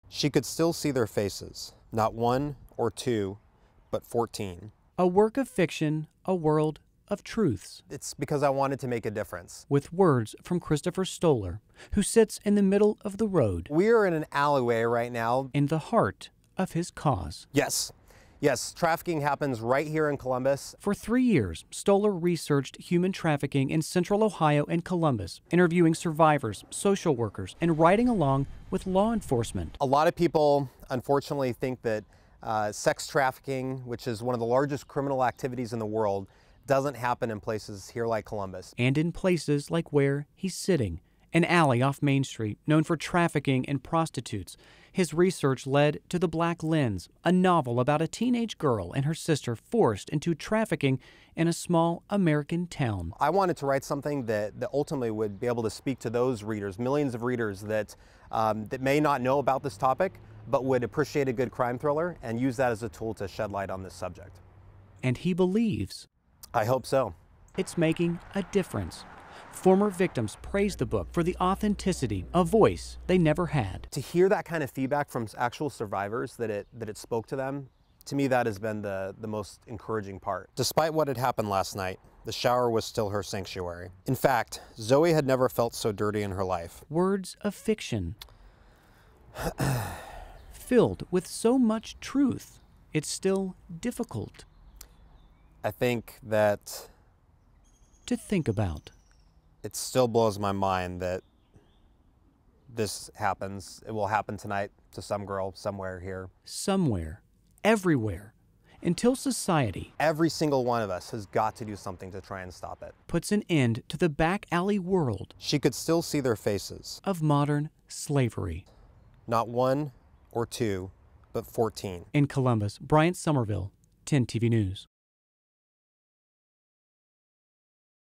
She could still see their faces, not one or two, but 14. A work of fiction, a world of truths. It's because I wanted to make a difference. With words from Christopher Stoller, who sits in the middle of the road. We are in an alleyway right now. In the heart of his cause. Yes, trafficking happens right here in Columbus. For 3 years, Stoller researched human trafficking in Central Ohio and Columbus, interviewing survivors, social workers, and riding along with law enforcement. A lot of people, unfortunately, think that sex trafficking, which is one of the largest criminal activities in the world, doesn't happen in places here like Columbus. And in places like where he's sitting, an alley off Main Street known for trafficking and prostitutes. His research led to The Black Lens, a novel about a teenage girl and her sister forced into trafficking in a small American town. I wanted to write something that ultimately would be able to speak to those readers, millions of readers that may not know about this topic, but would appreciate a good crime thriller and use that as a tool to shed light on this subject. And he believes I hope so. It's making a difference. Former victims praised the book for the authenticity, a voice they never had. To hear that kind of feedback from actual survivors, that it spoke to them, to me that has been the most encouraging part. Despite what had happened last night, the shower was still her sanctuary. In fact, Zoe had never felt so dirty in her life. Words of fiction. Filled with so much truth, it's still difficult. I think that to think about. It still blows my mind that this happens. It will happen tonight to some girl somewhere here. Somewhere. Everywhere. Until society, every single one of us, has got to do something to try and stop it. Puts an end to the back alley world. She could still see their faces. Of modern slavery. Not one or two, but 14. In Columbus, Bryant Somerville, 10 TV News.